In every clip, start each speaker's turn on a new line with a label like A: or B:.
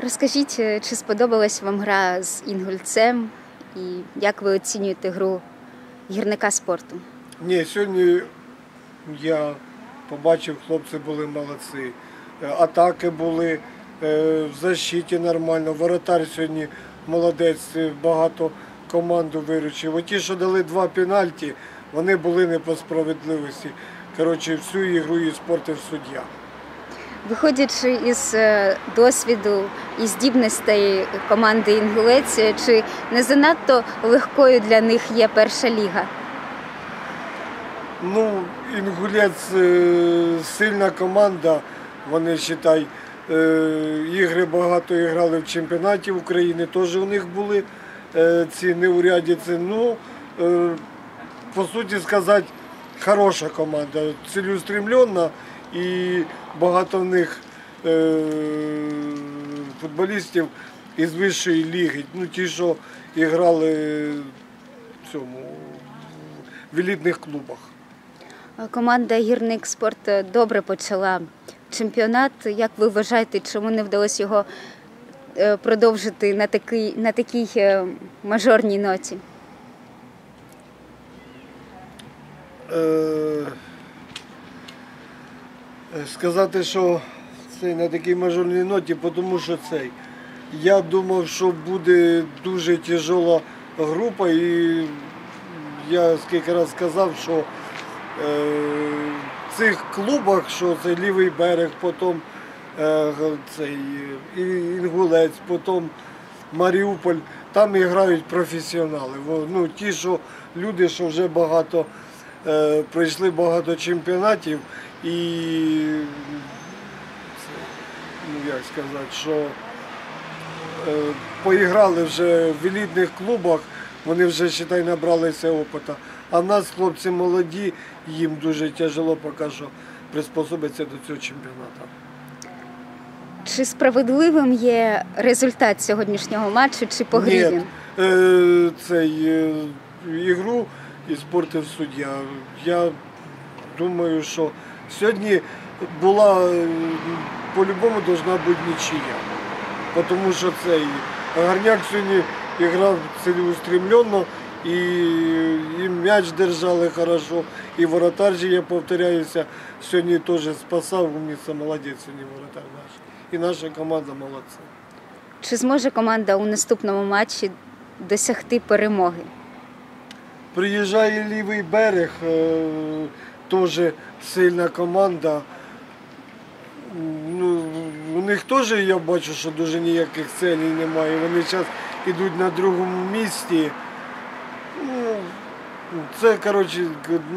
A: Розкажіть, чи сподобалась вам гра з Інгульцем і як ви оцінюєте гру гірника спорту?
B: Ні, сьогодні я побачив, хлопці були молодці. Атаки були, в защиті нормально, воротар сьогодні молодець, багато команду виручив. Ті, що дали 2 пенальті, вони були не по справедливості. Коротше, всю ігру і спортив суддя.
A: Виходячи із досвіду і здібностей команди «Інгулець», чи не занадто легкою для них є перша ліга?
B: Ну, Інгулець сильна команда, вони, вважай, ігри багато грали в чемпіонаті України, теж у них були ці неурядиці. Ну, по суті сказати, хороша команда, цілеустремлена і багато в них футболістів із вищої ліги. Ну, ті, що грали в елітних клубах.
A: Команда «Гірник спорт» добре почала чемпіонат. Як ви вважаєте, чому не вдалося його продовжити на такій мажорній ноті?
B: Сказати, що це на такій мажорній ноті, тому що я думав, що буде дуже тяжела група, і я скільки разів сказав, що в цих клубах, що це Лівий берег, потім Інгулець, потім Маріуполь, там грають професіонали. Ну, ті, що люди, що вже багато пройшли багато чемпіонатів і, ну, як сказати, що поіграли вже в елітних клубах, вони вже, вважай, набралися опиту. А в нас хлопці молоді, їм дуже тяжело поки що приспособитися до цього чемпіонату.
A: Чи справедливим є результат сьогоднішнього матчу, чи по грі він?
B: Ні, ігру іспортив суддя. Я думаю, що сьогодні була, по-любому, повинна бути нічия. Тому що Горняк сьогодні грав цілеустремленно, і м'яч держали хорошо, і воротар, я повторяюся, сьогодні теж спасав, умниця, молодець сьогодні воротар наш. І наша команда молодця.
A: Чи зможе команда у наступному матчі досягти перемоги?
B: Приїжджає Лівий берег, теж сильна команда. Ну, у них теж, я бачу, що дуже ніяких целей немає. Вони зараз йдуть на другому місці. Ну, це, коротше,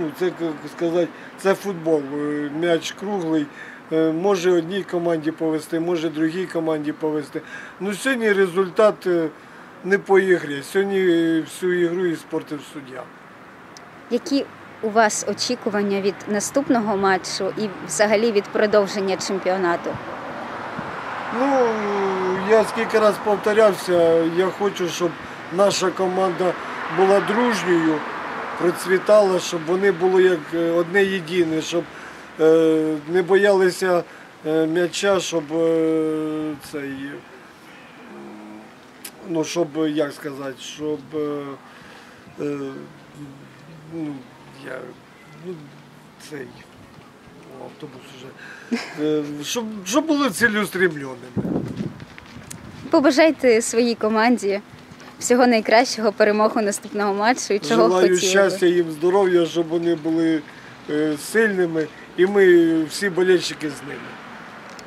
B: це футбол. М'яч круглий. Може одній команді повести, може другій команді повести. Ну, сьогодні результат не по ігрі. Сьогодні всю ігру іспортив суддя.
A: Які у вас очікування від наступного матчу і взагалі від продовження чемпіонату?
B: Ну, я скільки разів повторявся, я хочу, щоб наша команда була дружньою, процвітала, щоб вони були як одне єдине, щоб не боялися м'яча, щоб щоб, як сказати, щоб автобус уже, щоб були цілеустремленими.
A: Побажайте своїй команді всього найкращого, перемоги наступного матчу і чого хотіли.
B: Желаю щастя їм, здоров'я, щоб вони були сильними, і ми всі болельщики з ними.